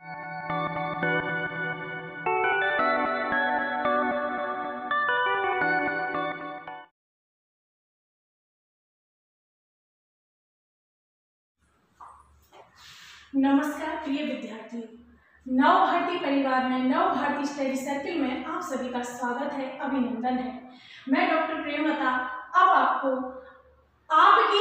नमस्कार प्रिय विद्यार्थी, नव भारती परिवार में नव भारती स्टडी सर्किल में आप सभी का स्वागत है, अभिनंदन है। मैं डॉक्टर प्रेमलता अब आपको आपकी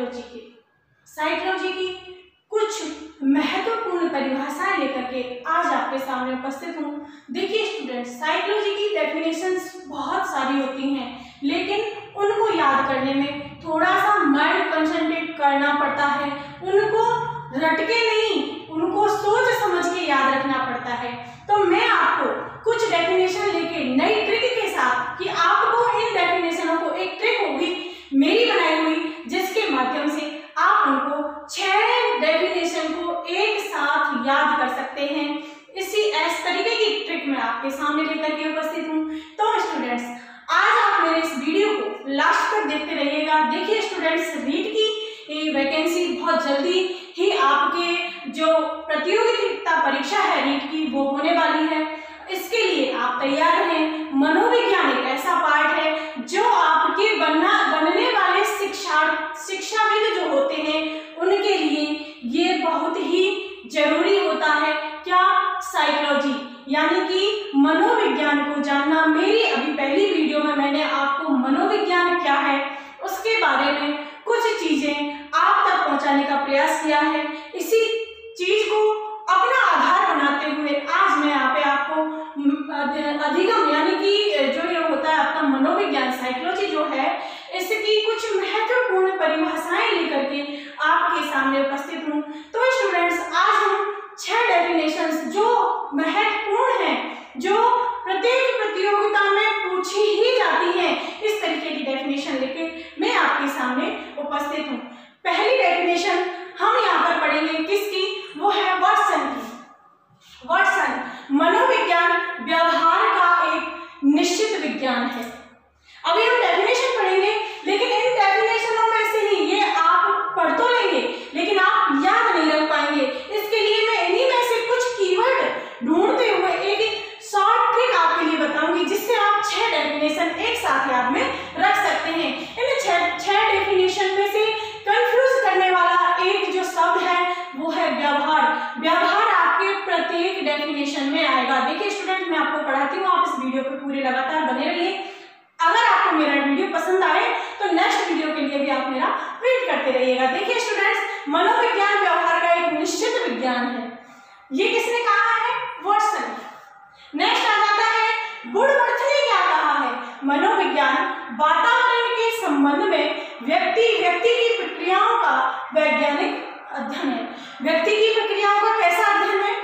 साइकोलॉजी की कुछ महत्वपूर्ण परिभाषाएं लेकर के आज आपके सामने उपस्थित हूँ। देखिए स्टूडेंट्स, साइकोलॉजी की डेफिनेशंस बहुत सारी होती हैं, लेकिन उनको याद करने में थोड़ा सा माइंड कंसंट्रेट करना पड़ता है। उनको रटके नहीं, उनको सोच समझ के याद रखना पड़ता है। तो मैं आपको कुछ डेफिनेशन लेके नई ट्रिक के साथ कि आपको इन डेफिनेशनों को, एक ट्रिक होगी मेरी बनाई हुई, जिसके माध्यम से आप उनको 6 डेफिनेशन को एक साथ याद कर सकते हैं। इस तरीके की ट्रिक मैं आपके सामने लेकर के उपस्थित हूँ। तो स्टूडेंट्स, आज आप मेरे इस वीडियो को लास्ट तक देखते रहिएगा। देखिए स्टूडेंट्स, रीट की वैकेंसी बहुत जल्दी ही आपके जो प्रतियोगिता परीक्षा है रीट की, वो होने वाली है। इसके लिए आप तैयार हैं। मनोविज्ञान एक ऐसा पार्ट है जो आपके बनने वाले शिक्षाविद जो होते हैं उनके लिए ये बहुत ही जरूरी होता है। क्या? साइकोलॉजी यानी कि मनोविज्ञान को जानना। मेरी अभी पहली वीडियो में मैंने आपको मनोविज्ञान क्या है उसके बारे में कुछ चीजें आप तक पहुंचाने का प्रयास किया है। इसी चीज को अपना आधार बनाते हुए आज मैं यहाँ पे आपको अधिगम यानी कि जो ये होता है आपका मनोविज्ञान, साइकोलॉजी जो है, इसकी कुछ महत्वपूर्ण परिभाषाएं लेकर के आपके सामने उपस्थित हूँ। तो स्टूडेंट्स, आज हम 6 डेफिनेशंस जो महत्वपूर्ण हैं, जो प्रत्येक प्रतियोगिता में पूछी ही जाती है, इस तरीके की डेफिनेशन लेके मैं आपके सामने उपस्थित हूँ। पहली डेफिनेशन हम यहाँ पर पढ़ेंगे किसकी? वो है वाटसन की। वाटसन, मनोविज्ञान व्यवहार का एक निश्चित विज्ञान है। अभी हम डेफिनेशन पढ़ेंगे, लेकिन इन डेफिनेशनों में से ही ये आप पढ़ तो लेंगे लेकिन आप याद नहीं रख पाएंगे। इसके लिए मैं इन्हीं में से कुछ कीवर्ड ढूंढते हुए एक शॉर्ट ट्रिक आपके लिए बताऊंगी, जिससे आप 6 डेफिनेशन एक साथ याद में रख सकते हैं। इन 6 डेफिनेशन में से कंफ्यूज करने वाला एक जो शब्द है वो है व्यवहार। व्यवहार आपके प्रत्येक डेफिनेशन में आएगा। देखिए स्टूडेंट, मैं आपको पढ़ाती हूँ, आप इस वीडियो पे पूरे लगातार बने रहिए। अगर आपको मेरा वीडियो पसंद आए तो नेक्स्ट वीडियो के लिए भी आप मेरा वेट करते रहिएगा। देखिए स्टूडेंट्स, मनोविज्ञान व्यवहार का एक निश्चित विज्ञान है। ये किसने कहा है? वाटसन। नेक्स्ट आ जाता है वुडवर्थ ने क्या कहा है? मनोविज्ञान वातावरण के संबंध में व्यक्ति की प्रक्रियाओं का वैज्ञानिक अध्ययन है। व्यक्ति की प्रक्रियाओं का कैसा अध्ययन है?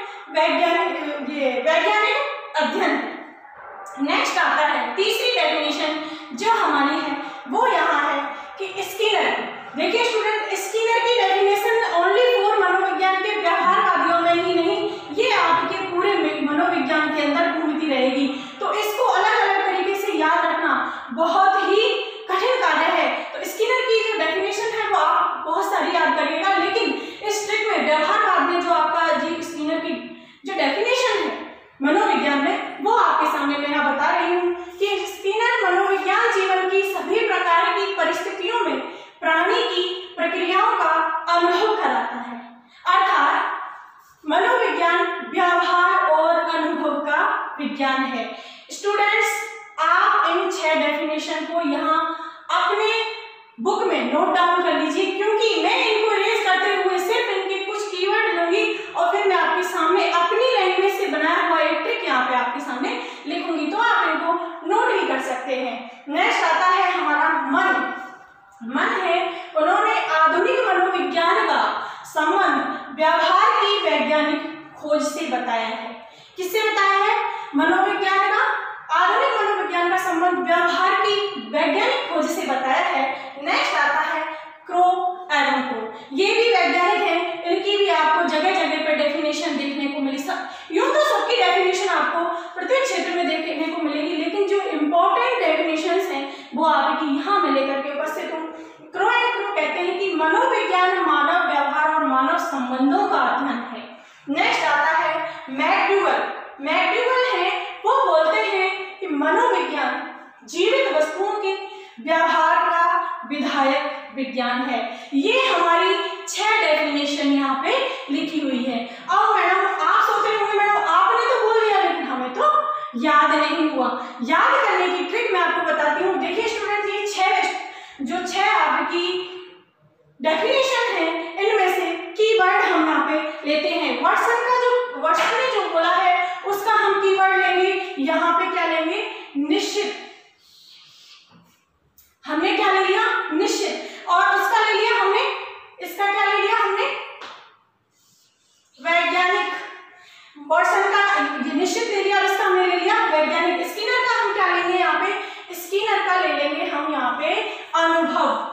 वैज्ञानिक अध्ययन। नेक्स्ट आता है तीसरी डेफिनेशन जो हमारी है वो यहाँ है कि स्किनर। देखिए स्टूडेंट, स्किनर की डेफिनेशन ओनली फॉर मनोविज्ञान के व्यवहारवादियों में ही नहीं, ये आपके पूरे मनोविज्ञान के अंदर घूमती रहेगी। तो इसको अलग अलग तरीके से याद रखना बहुत ही कठिन कार्य है। तो स्किनर की जो डेफिनेशन है वो आप बहुत सारी याद करिएगा, लेकिन इस ट्रिक में व्यवहारवाद में जो आपका जी स्किनर की जो डेफिनेशन है मनोविज्ञान में, वो आपके सामने मैं यहाँ बता रही हूँ कि स्किनर मनोविज्ञान जीवन की सभी प्रकार की परिस्थितियों में प्राणी की प्रक्रियाओं का अनुभव कराता है। अर्थात मनोविज्ञान व्यवहार और अनुभव का विज्ञान है। स्टूडेंट्स, आप इन 6 डेफिनेशन को यहाँ अपने बुक में नोट डाउन कर लीजिए, क्योंकि मैं इनको रेज करते हुए सिर्फ इनके कुछ कीवर्ड लूंगी और फिर मैं आपके सामने अपनी लैंग्वेज से बनाया हुआ एक ट्रिक यहाँ पे आपके सामने लिखूंगी, तो आप इनको नोट भी कर सकते हैं। नेक्स्ट आता है हमारा मन है, उन्होंने आधुनिक मनोविज्ञान का संबंध व्यवहार की वैज्ञानिक खोज से बताया है। किससे बताया है? मनोविज्ञान का, आधुनिक मनोविज्ञान का संबंध व्यवहार की वैज्ञानिक खोज से बताया है। नेक्स्ट आता है क्रो एवं को, ये भी वैज्ञानिक है, इनकी भी आपको जगह जगह पर डेफिनेशन देखने को मिली। यूं तो सबकी डेफिनेशन आपको प्रत्येक क्षेत्र में देखने को मिलेगी, लेकिन जो इंपॉर्टेंट डेफिनेशंस हैं वो आपकी यहाँ में लेकर के उपस्थित हूँ। क्रो कहते हैं कि मनोविज्ञान मानव व्यवहार और मानव संबंधों का अध्ययन है। नेक्स्ट आता है है। ये हमारी 6 डेफिनेशन यहाँ पे लिखी हुई है। अब मैडम आप सोच रहे होंगे मैडम आपने तो बोल दिया लेकिन हमें तो याद नहीं हुआ। याद करने की ट्रिक मैं आपको बताती हूँ। देखिए स्टूडेंट, ये 6 आपकी डेफिनेशन है, इनमें से कीवर्ड हम यहाँ पे लेते हैं। वाटसन ने जो बोला है उसका हम कीवर्ड लेंगे। यहाँ पे क्या लेंगे? निश्चित। हमने क्या ले लिया? निश्चित। और उसका ले लिया हमने, इसका क्या ले लिया हमने? वैज्ञानिक। वाटसन का निश्चित ले लिया और इसका हमने ले लिया वैज्ञानिक। स्किनर का हम क्या लेंगे यहाँ पे? स्किनर का ले लेंगे हम यहाँ पे अनुभव।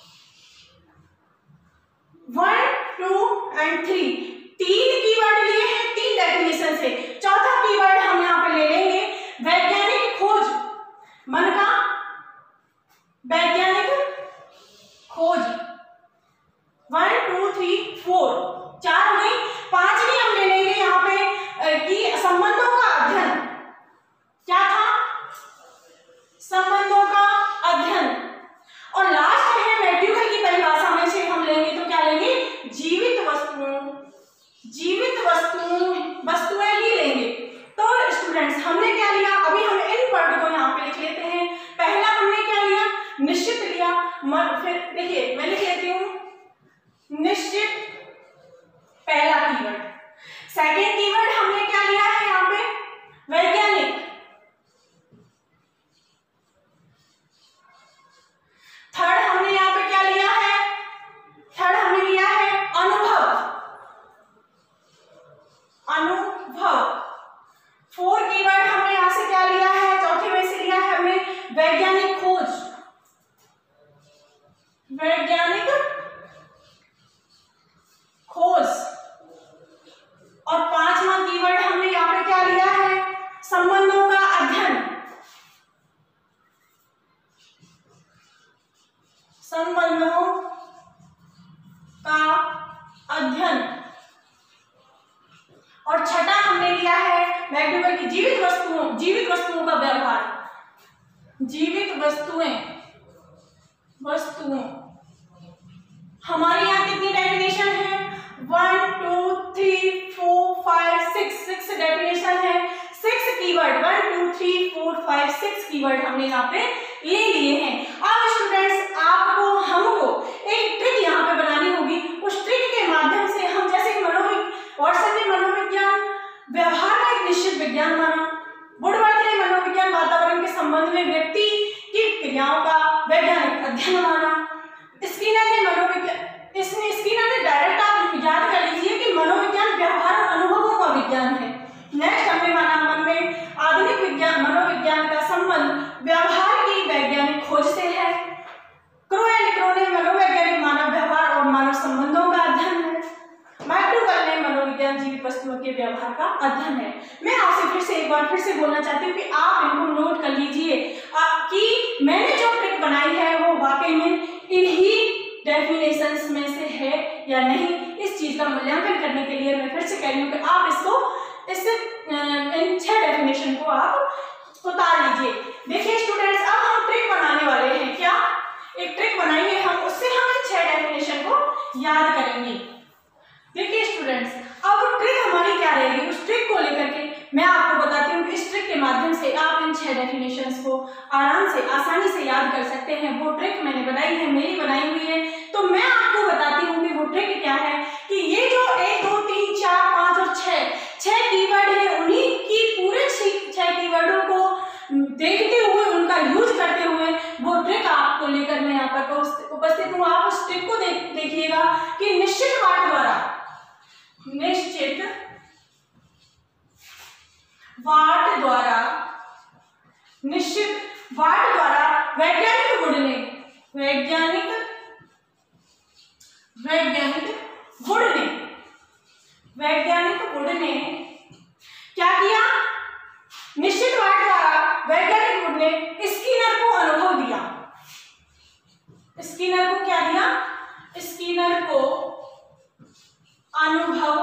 1, 2 and 3 तीन कीवर्ड लिए हैं 3 डेफिनेशन से। चौथा कीवर्ड हम यहाँ पे ले लेंगे वैज्ञानिक खोज। मन का वैज्ञानिक खोज। 1, 2, 3, 4 4 में 5वीं हम ले लेंगे यहाँ पे कि संबंधों का अध्ययन। क्या था? संबंधों का अध्ययन। और लास्ट है मैक्यूगल की परिभाषा में से हम लेंगे तो क्या लेंगे? जीवित वस्तुएं ही लेंगे। तो स्टूडेंट्स हमने क्या लिया? अभी हम इन वर्ड को यहाँ पे लिख लेते हैं। पहला हमने क्या लिया? निश्चित लिया। फिर देखिए मैं लिख लेती हूँ निश्चित, पहला कीवर्ड। सेकेंड कीवर्ड हमने क्या लिया है यहाँ पे? वैज्ञानिक। थर्ड हमने यहाँ पे क्या लिया है? थर्ड हमने लिया है अनुभव। फोर कीवर्ड हमने यहाँ से क्या लिया है? चौथे में से लिया है हमने वैज्ञानिक खोज। वैज्ञानिक खोज। और 5वां कीवर्ड हमने यहाँ पे क्या लिया है? संबंधों का अध्ययन। संबंधों का अध्ययन। और छठा हमने लिया है मैक्यूगल की जीवित वस्तुओं का व्यवहार। जीवित वस्तुओं हमारे यहाँ कितनी डेफिनेशन है? 1, 2, 3, 4, 5, 6 डेफिनेशन है। 6 कीवर्ड 1, 2, 3, 4, 5, 6 कीवर्ड हमने यहाँ पे ले लिए हैं। अब स्टूडेंट्स आपको हमको एक ट्रिक यहाँ पे बनानी होगी। उस ट्रिक के माध्यम से हम जैसे वाटसन ने मनोविज्ञान व्यवहार का एक निश्चित विज्ञान माना, वुडवर्थ ने मनोविज्ञान वातावरण के संबंध में व्यक्ति की क्रियाओं का वैज्ञानिक अध्ययन माना। स्किनर ने डायरेक्ट आप याद कर लीजिए कि मनोविज्ञान व्यवहार और अनुभवों का विज्ञान है। नेक्स्ट हमने माना मन में आधुनिक विज्ञान मनोविज्ञान का संबंध व्यवहार की वैज्ञानिक खोज से है। क्रो एंड क्रो ने मनोवैज्ञानिक मानव व्यवहार और मानव संबंधों का अध्ययन है। मैक्यूगल ने मनोविज्ञान जीवित वस्तुओं के व्यवहार का अध्ययन है। मैं आपसे एक बार फिर से बोलना चाहती हूँ कि आप इनको नोट कर लीजिए कि मैंने जो ट्रिक बनाई है वो वाकई में इन्हीं डेफिनेशंस में से है या नहीं। इस चीज का मूल्यांकन करने के लिए मैं फिर से कह रही हूँ कि आप इन 6 डेफिनेशन को आप उतार लीजिए। देखिए स्टूडेंट्स, अब हम ट्रिक बनाने वाले हैं। क्या? एक ट्रिक बनाएंगे हम, उससे हम इन 6 डेफिनेशन को याद करेंगे। देखिए स्टूडेंट्स, अब ट्रिक हमारी क्या रहेगी? उस ट्रिक को लेकर के मैं आपको बताती हूँ कि इस ट्रिक के माध्यम से आप इन 6 डेफिनेशंस को आसानी से याद कर सकते हैं। वो ट्रिक मैंने बनाई है, मेरी बनाई हुई है। तो मैं आपको बताती हूँ कि वो ट्रिक क्या है कि ये जो 1, 2, 3, 4, 5 और 6 कीवर्ड है, उन्हीं की पूरे 6 कीवर्डों को देखते हुए, उनका यूज करते हुए वो ट्रिक आपको लेकर मैं यहाँ पर उपस्थित हूँ। आप उस ट्रिक को देखिएगा कि निश्चित वाट द्वारा वैज्ञानिक वुड ने क्या किया? निश्चित वाट द्वारा वैज्ञानिक वुड ने स्किनर को अनुभव दिया। स्किनर को क्या दिया? स्किनर को अनुभव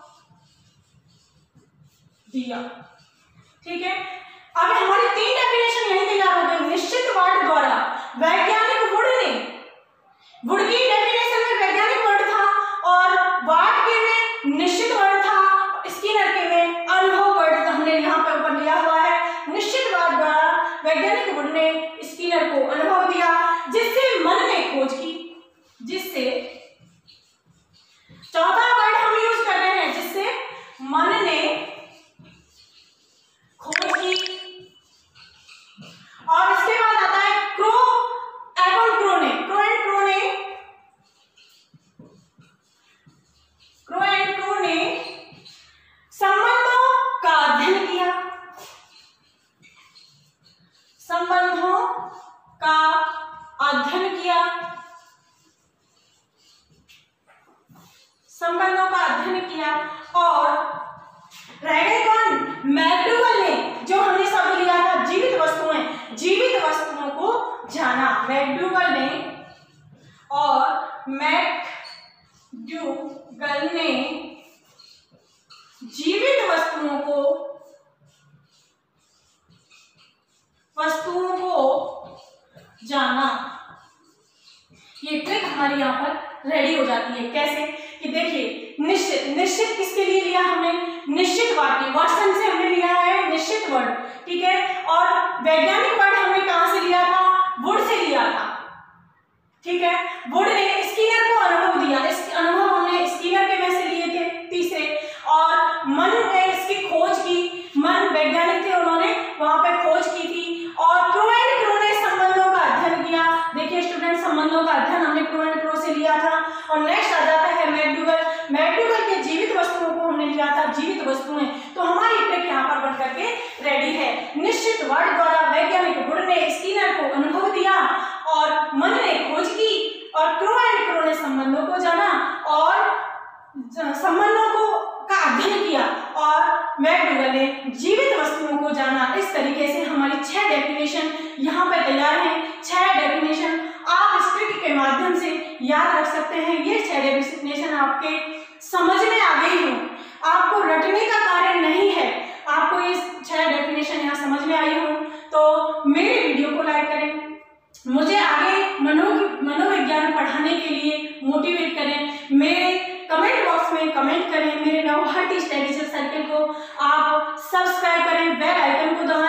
दिया। ठीक है, अब हमारी 3 डेफिनेशन यहीं तैयार हो गई। निश्चित वाट द्वारा वैज्ञानिक वुड ने वुड की डेफिनेशन में वैज्ञानिक वर्ड था और वाट के में निश्चित वर्ड था, स्किनर के में अनुभव वर्ड हमने यहाँ पे ऊपर लिया हुआ है। निश्चितवाद द्वारा वैज्ञानिक वुड ने स्किनर को अनुभव दिया, जिससे मन ने खोज की, जिससे चौथा वर्ड हम यूज कर रहे हैं, जिससे मन ने खोज की। और इसके बाद आता है क्रो एवं क्रो ने, क्रो एंड क्रो ने संबंधों का अध्ययन किया, संबंधों का अध्ययन किया, संबंधों का अध्ययन किया। और रह गए कौन? मैकडूगल ने, जो हमने शब्द लिया था जीवित वस्तुएं, जीवित वस्तुओं को जाना। मैकडूगल ने और मैकडूगल ने जीवित वस्तुओं को जाना। ये ट्रिक हमारी यहाँ पर रेडी हो जाती है। कैसे कि देखिए, निश्चित किसके लिए लिया हमने? निश्चित वाक्य, वर्षन से हमने लिया है निश्चित वर्ड, ठीक है। और वैज्ञानिक वर्ड हमने कहां से लिया था? वुड से लिया था, ठीक है। वुड ने स्किनर को अनुभव दिया, इस अनुभव हमने स्किनर के में से लिए थे तीसरे। और मन ने इसकी खोज की, मन वैज्ञानिक थे, उन्होंने वहां पे खोज की थी। और क्रो एंड क्रो ने संबंधों का अध्ययन किया। देखिए स्टूडेंट, संबंधों का अध्ययन हमने क्रो एंड क्रो से लिया था। और नेक्स्ट आ जाता है मैकडूगल। मैकडूगल के जीवित वस्तुओं को हमने लिया था, जीवित वस्तुएं। तो हमारी ट्रिक यहाँ पर बन करके रेडी है। निश्चित वर्ड द्वारा वैज्ञानिक वुड ने स्किनर को अनुभव दिया और मन ने खोज की, और क्रो एंड क्रो ने संबंधों को जाना और संबंधों को का अध्ययन किया, और मैकडूगल ने जीवित वस्तुओं को जाना। इस तरीके से हमारी 6 डेफिनेशन यहाँ पे तैयार हैं। 6 डेफिनेशन आप इस ट्रिक के माध्यम से याद रख सकते हैं। ये 6 डेफिनेशन आपके समझ में आ गई हो, आपको रटने का कार्य नहीं है, आपको ये 6 डेफिनेशन यहाँ समझ में आई हो, तो मेरे वीडियो को लाइक करें, मुझे आगे मनोविज्ञान पढ़ाने के लिए मोटिवेट करें, मेरे कमेंट बॉक्स में कमेंट करें, मेरे नवभारती स्टडी सर्कल को आप सब्सक्राइब करें, बेल आइकन को दबाएं।